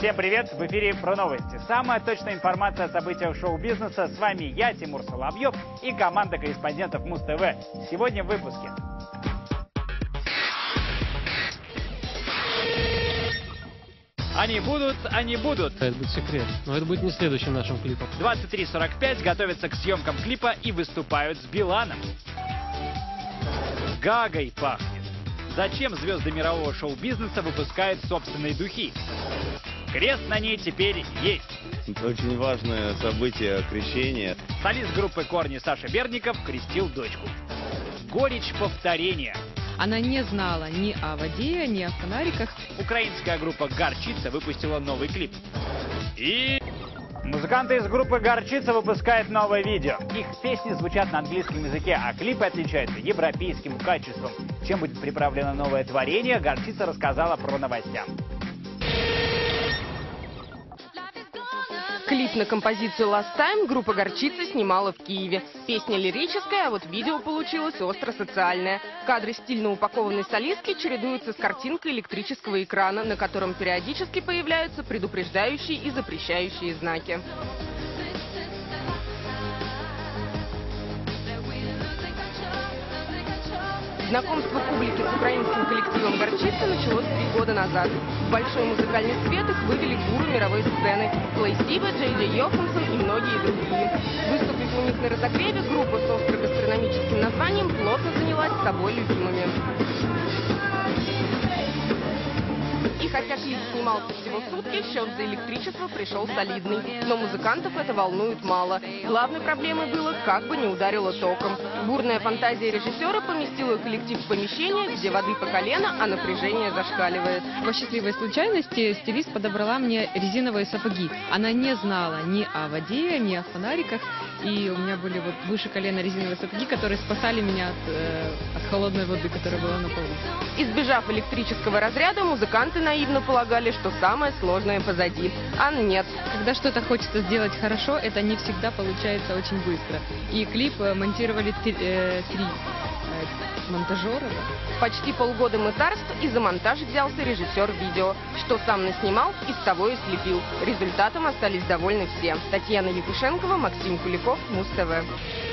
Всем привет! В эфире «Про новости». Самая точная информация о событиях шоу-бизнеса. С вами я, Тимур Соловьев, и команда корреспондентов Муз-ТВ. Сегодня в выпуске. Они будут. Это будет секрет, но это будет не следующим нашим клипом. 23:45 готовятся к съемкам клипа и выступают с Биланом. Гагой пахнет. Зачем звезды мирового шоу-бизнеса выпускают собственные духи? Крест на ней теперь есть. Очень важное событие — крещение. Солист группы «Корни» Саша Бердников крестил дочку. Горечь повторения. Она не знала ни о воде, ни о фонариках. Украинская группа «Горчица» выпустила новый клип. И музыканты из группы «Горчица» выпускают новое видео. Их песни звучат на английском языке, а клипы отличаются европейским качеством. Чем будет приправлено новое творение, «Горчица» рассказала про новостям. Клип на композицию «Last Time» группа «Горчица» снимала в Киеве. Песня лирическая, а вот видео получилось остро-социальное. Кадры стильно упакованной солистки чередуются с картинкой электрического экрана, на котором периодически появляются предупреждающие и запрещающие знаки. Знакомство публики с украинским коллективом «Горчица» началось 3 года назад. В большой музыкальный свет их вывели гуру мировой сцены – Клей Стива, Джей Джей Йоханссон и многие другие. Выступив у них на разогреве, группа с остро-гастрономическим названием плотно занялась собой любимыми. И хотя клип снимался всего сутки, счет за электричество пришел солидный. Но музыкантов это волнует мало. Главной проблемой было, как бы не ударило током. Бурная фантазия режиссера поместила коллектив в помещение, где воды по колено, а напряжение зашкаливает. По счастливой случайности стилист подобрала мне резиновые сапоги. Она не знала ни о воде, ни о фонариках. И у меня были вот выше колена резиновые сапоги, которые спасали меня от холодной воды, которая была на полу. Избежав электрического разряда, музыканты наивно полагали, что самое сложное позади. А нет. Когда что-то хочется сделать хорошо, это не всегда получается очень быстро. И клип монтировали три монтажера. Почти полгода мытарств, и за монтаж взялся режиссер видео. Что сам наснимал, из того и слепил. Результатом остались довольны все. Татьяна Епушенкова, Максим Куликов, Муз-ТВ.